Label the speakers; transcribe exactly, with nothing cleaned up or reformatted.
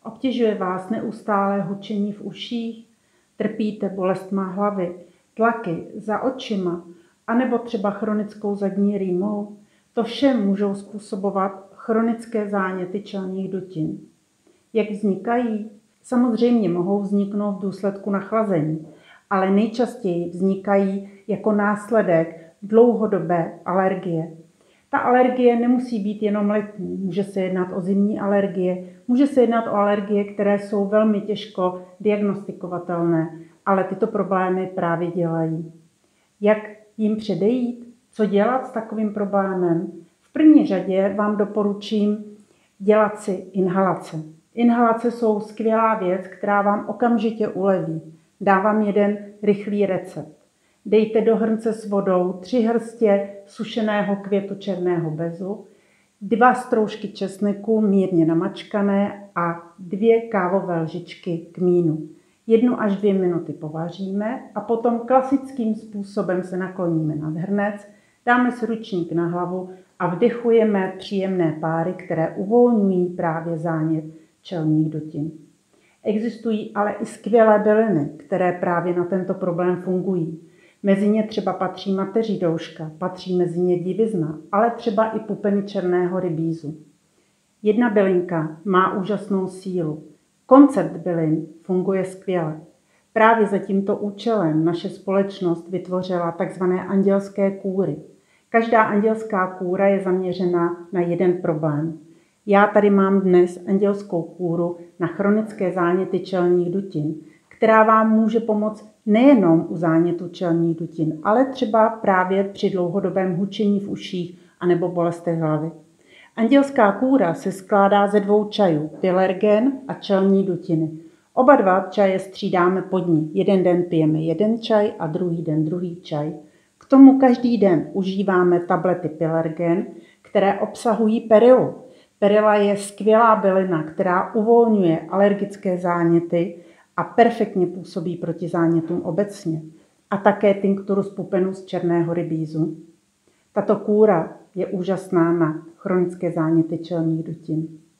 Speaker 1: Obtěžuje vás neustále hučení v uších? Trpíte bolestma hlavy, tlaky za očima, anebo třeba chronickou zadní rýmou? To vše můžou způsobovat chronické záněty čelních dutin. Jak vznikají? Samozřejmě mohou vzniknout v důsledku nachlazení, ale nejčastěji vznikají jako následek dlouhodobé alergie. Ta alergie nemusí být jenom letní, může se jednat o zimní alergie, může se jednat o alergie, které jsou velmi těžko diagnostikovatelné, ale tyto problémy právě dělají. Jak jim předejít? Co dělat s takovým problémem? V první řadě vám doporučím dělat si inhalace. Inhalace jsou skvělá věc, která vám okamžitě uleví. Dávám jeden rychlý recept. Dejte do hrnce s vodou tři hrstě sušeného květu černého bezu, dva stroužky česneku mírně namačkané a dvě kávové lžičky kmínu. Jednu až dvě minuty povaříme a potom klasickým způsobem se nakloníme nad hrnec, dáme si ručník na hlavu a vdechujeme příjemné páry, které uvolňují právě zánět čelních dutin. Existují ale i skvělé byliny, které právě na tento problém fungují. Mezi ně třeba patří mateří douška, patří mezi ně divizna, ale třeba i pupeny černého rybízu. Jedna bylinka má úžasnou sílu. Koncept bylin funguje skvěle. Právě za tímto účelem naše společnost vytvořila tzv. Andělské kůry. Každá andělská kůra je zaměřena na jeden problém. Já tady mám dnes andělskou kůru na chronické záněty čelních dutin, která vám může pomoct nejenom u zánětu čelních dutin, ale třeba právě při dlouhodobém hučení v uších anebo bolestech hlavy. Andělská kůra se skládá ze dvou čajů, Pelergen a čelní dutiny. Oba dva čaje střídáme pod ní. Jeden den pijeme jeden čaj a druhý den druhý čaj. K tomu každý den užíváme tablety Pelergen, které obsahují perilu. Perila je skvělá bylina, která uvolňuje alergické záněty a perfektně působí proti zánětům obecně. A také tinkturus pupenus černého rybízu. Tato kůra je úžasná na chronické záněty čelních dutin.